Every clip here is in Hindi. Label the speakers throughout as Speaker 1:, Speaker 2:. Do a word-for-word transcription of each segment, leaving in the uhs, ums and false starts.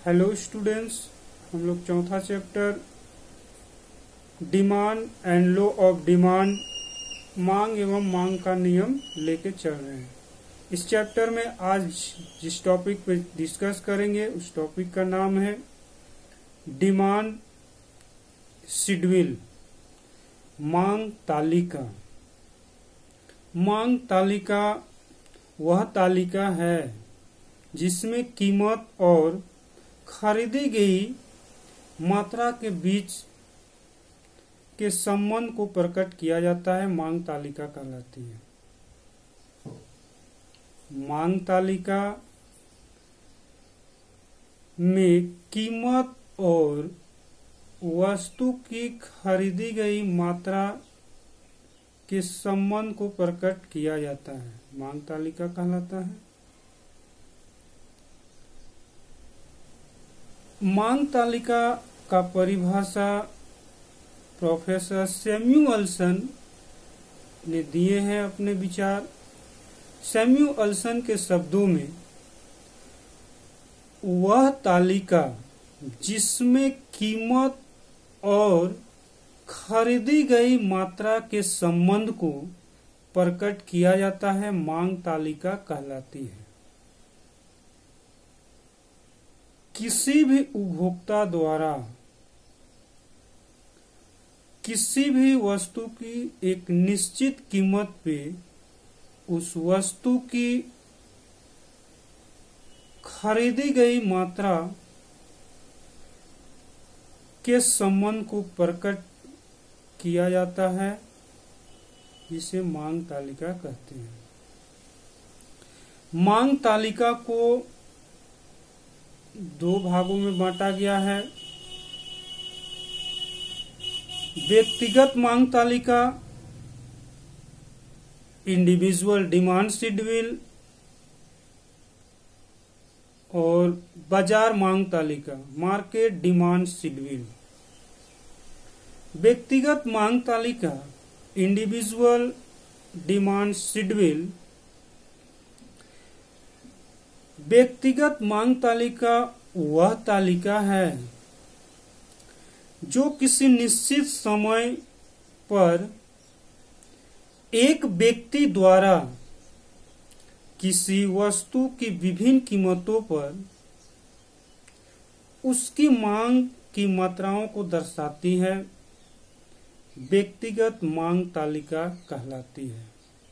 Speaker 1: हेलो स्टूडेंट्स, हम लोग चौथा chapter demand and law of demand, मांग एवं मांग का नियम लेके चल रहे हैं। इस चैप्टर में आज जिस टॉपिक पे डिस्कस करेंगे उस टॉपिक का नाम है डिमांड शेड्यूल, मांग तालिका। मांग तालिका वह तालिका है जिसमें कीमत और खरीदी गई मात्रा के बीच के संबंध को प्रकट किया जाता है, मांग तालिका कहलाती है। मांग तालिका में कीमत और वस्तु की खरीदी गई मात्रा के संबंध को प्रकट किया जाता है, मांग तालिका कहलाता है। मांग तालिका का परिभाषा प्रोफेसर सैमुअल्सन ने दिए हैं अपने विचार। सैमुअल्सन के शब्दों में वह तालिका जिसमें कीमत और खरीदी गई मात्रा के संबंध को प्रकट किया जाता है, मांग तालिका कहलाती है। किसी भी उपभोक्ता द्वारा किसी भी वस्तु की एक निश्चित कीमत पे उस वस्तु की खरीदी गई मात्रा के संबंध को प्रकट किया जाता है, जिसे मांग तालिका कहते हैं। मांग तालिका को दो भागों में बांटा गया है। व्यक्तिगत मांग तालिका इंडिविजुअल डिमांड शेड्यूल और बाजार मांग तालिका मार्केट डिमांड शेड्यूल। व्यक्तिगत मांग तालिका इंडिविजुअल डिमांड शेड्यूल व्यक्तिगत मांग तालिका वह तालिका है जो किसी निश्चित समय पर एक व्यक्ति द्वारा किसी वस्तु की विभिन्न कीमतों पर उसकी मांग की मात्राओं को दर्शाती है, व्यक्तिगत मांग तालिका कहलाती है।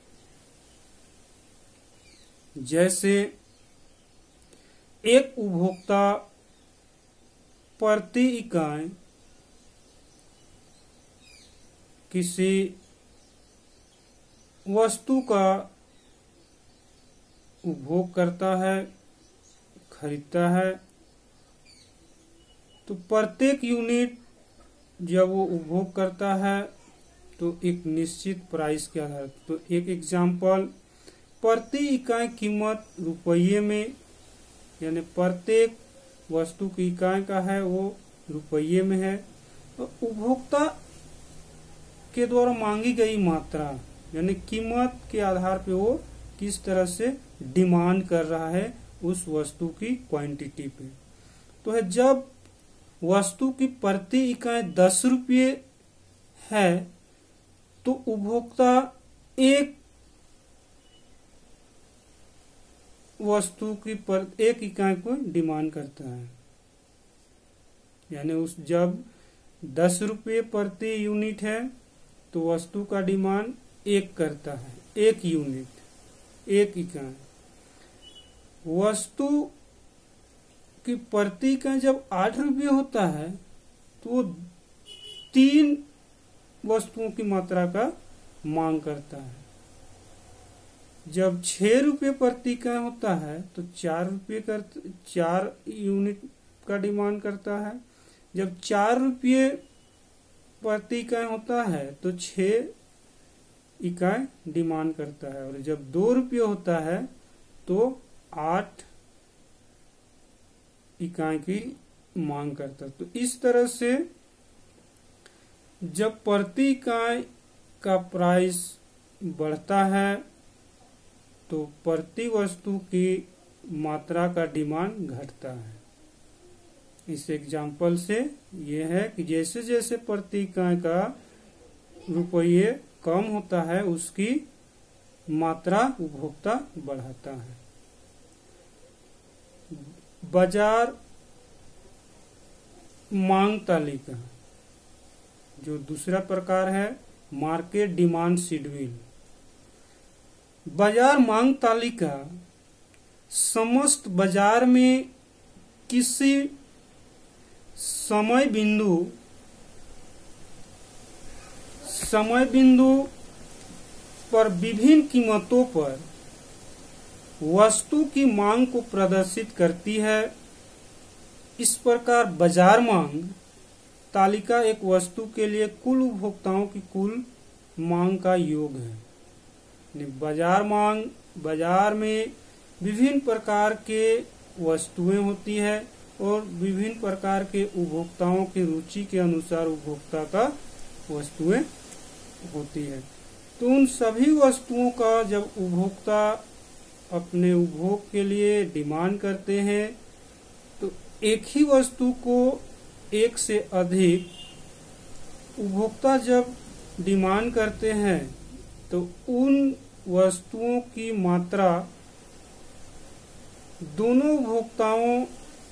Speaker 1: जैसे एक उपभोक्ता प्रति इकाई किसी वस्तु का उपभोग करता है, खरीदता है, तो प्रत्येक यूनिट जब वो उपभोग करता है तो एक निश्चित प्राइस के आधार पर, तो एक एग्जाम्पल, प्रति इकाई कीमत रुपये में, यानी प्रत्येक वस्तु की इकाई का है वो रुपये में है। तो उपभोक्ता के द्वारा मांगी गई मात्रा यानी कीमत के आधार पे वो किस तरह से डिमांड कर रहा है उस वस्तु की क्वांटिटी पे। तो है जब वस्तु की प्रति इकाई दस रुपये है तो उपभोक्ता एक वस्तु की पर एक इकाई को डिमांड करता है, यानी उस जब दस रुपये प्रति यूनिट है तो वस्तु का डिमांड एक करता है, एक यूनिट, एक इकाई। वस्तु की प्रति इकाई जब आठ रुपये होता है तो वो तीन वस्तुओं की मात्रा का मांग करता है। जब छह रुपये प्रति इकाई होता है तो चार रुपये कर चार यूनिट का डिमांड करता है। जब चार रुपये प्रति इकाई होता है तो छह इकाई डिमांड करता है, और जब दो रुपये होता है तो आठ इकाई की मांग करता है। तो इस तरह से जब प्रति इकाई का प्राइस बढ़ता है तो प्रति वस्तु की मात्रा का डिमांड घटता है। इस एग्जाम्पल से ये है कि जैसे जैसे प्रति इकाई का रुपये कम होता है उसकी मात्रा उपभोक्ता बढ़ाता है। बाजार मांग तालिका, जो दूसरा प्रकार है मार्केट डिमांड शेड्यूल। बाजार मांग तालिका समस्त बाजार में किसी समय बिंदु समय बिंदु पर विभिन्न कीमतों पर वस्तु की मांग को प्रदर्शित करती है। इस प्रकार बाजार मांग तालिका एक वस्तु के लिए कुल उपभोक्ताओं की कुल मांग का योग है। बाजार मांग, बाजार में विभिन्न प्रकार के वस्तुएं होती है और विभिन्न प्रकार के उपभोक्ताओं की रुचि के अनुसार उपभोक्ता का वस्तुएं होती है। तो उन सभी वस्तुओं का जब उपभोक्ता अपने उपभोग के लिए डिमांड करते हैं तो एक ही वस्तु को एक से अधिक उपभोक्ता जब डिमांड करते हैं तो उन वस्तुओं की मात्रा दोनों उपभोक्ताओं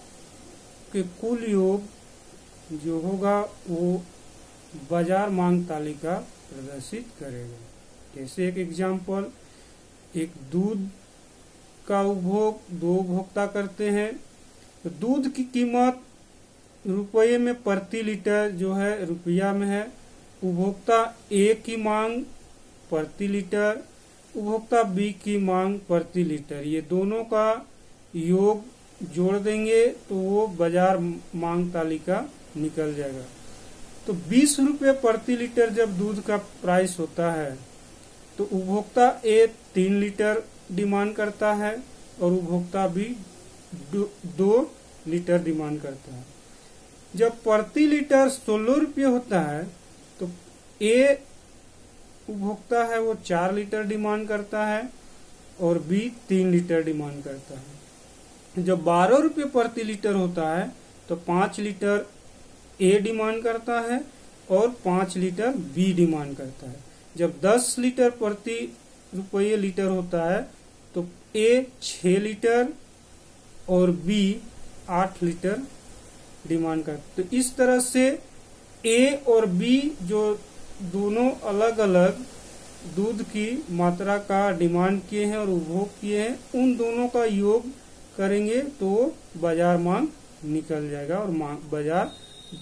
Speaker 1: के कुल योग जो होगा वो बाजार मांग तालिका प्रदर्शित करेगा। जैसे एक एग्जाम्पल, एक दूध का उपभोग दो उपभोक्ता करते हैं तो दूध की कीमत रुपये में प्रति लीटर जो है रुपया में है। उपभोक्ता ए की मांग प्रति लीटर, उपभोक्ता बी की मांग प्रति लीटर, ये दोनों का योग जोड़ देंगे तो वो बाजार मांग तालिका निकल जाएगा। तो बीस रुपये प्रति लीटर जब दूध का प्राइस होता है तो उपभोक्ता ए तीन लीटर डिमांड करता है और उपभोक्ता बी दो, दो लीटर डिमांड करता है। जब प्रति लीटर सोलह रुपये होता है तो ए उपभोक्ता है वो चार लीटर डिमांड करता है और बी तीन लीटर डिमांड करता है। जब बारह रुपये प्रति लीटर होता है तो पाँच लीटर ए डिमांड करता है और पाँच लीटर बी डिमांड करता है। जब दस लीटर प्रति रुपये लीटर होता है तो ए छः लीटर और बी आठ लीटर डिमांड करता है। तो इस तरह से ए और बी जो दोनों अलग अलग दूध की मात्रा का डिमांड किए हैं और उपभोग किए हैं, उन दोनों का योग करेंगे तो बाजार मांग निकल जाएगा और मांग बाजार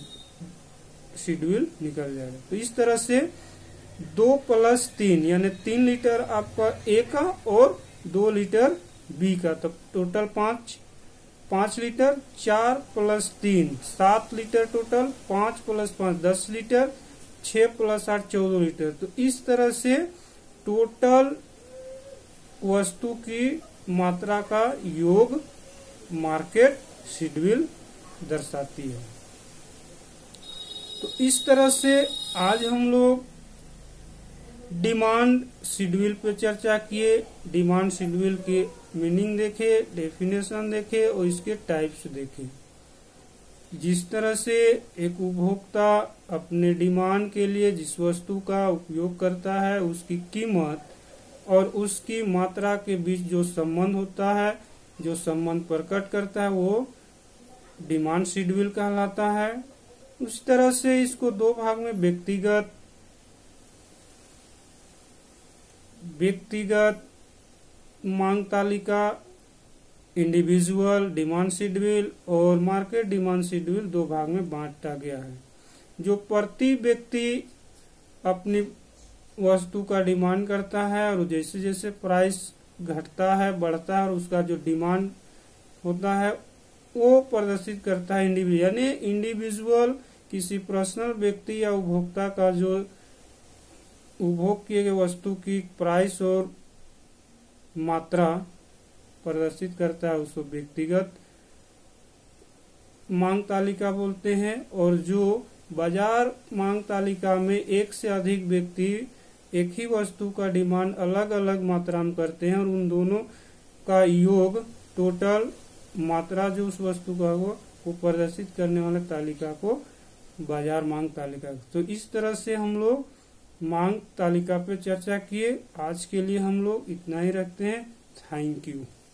Speaker 1: शेड्यूल निकल जाएगा। तो इस तरह से दो प्लस तीन यानी तीन लीटर आपका ए का और दो लीटर बी का, तब टोटल पाँच पाँच लीटर, चार प्लस तीन सात लीटर टोटल, पाँच प्लस पाँच दस लीटर, छः प्लस आठ चौदह लीटर। तो इस तरह से टोटल वस्तु की मात्रा का योग मार्केट शेड्यूल दर्शाती है। तो इस तरह से आज हम लोग डिमांड शेड्यूल पे चर्चा किए। डिमांड शेड्यूल के मीनिंग देखे, डेफिनेशन देखे और इसके टाइप्स देखे। जिस तरह से एक उपभोक्ता अपने डिमांड के लिए जिस वस्तु का उपयोग करता है उसकी कीमत और उसकी मात्रा के बीच जो संबंध होता है, जो संबंध प्रकट करता है, वो डिमांड शेड्यूल कहलाता है। उस तरह से इसको दो भाग में व्यक्तिगत व्यक्तिगत मांग तालिका, इंडिविजुअल डिमांड शेड्यूल और मार्केट डिमांड शेड्यूल दो भाग में बांटा गया है। जो प्रति व्यक्ति अपनी वस्तु का डिमांड करता है और जैसे जैसे प्राइस घटता है बढ़ता है और उसका जो डिमांड होता है वो प्रदर्शित करता है इंडिविजुअल, यानी इंडिविजुअल किसी पर्सनल व्यक्ति या उपभोक्ता का जो उपभोग किए गए वस्तु की प्राइस और मात्रा प्रदर्शित करता है उसको व्यक्तिगत मांग तालिका बोलते हैं। और जो बाजार मांग तालिका में एक से अधिक व्यक्ति एक ही वस्तु का डिमांड अलग अलग मात्रा में करते हैं और उन दोनों का योग टोटल मात्रा जो उस वस्तु का हो को प्रदर्शित करने वाले तालिका को बाजार मांग तालिका। तो इस तरह से हम लोग मांग तालिका पे चर्चा किए। आज के लिए हम लोग इतना ही रखते हैं। Thank you.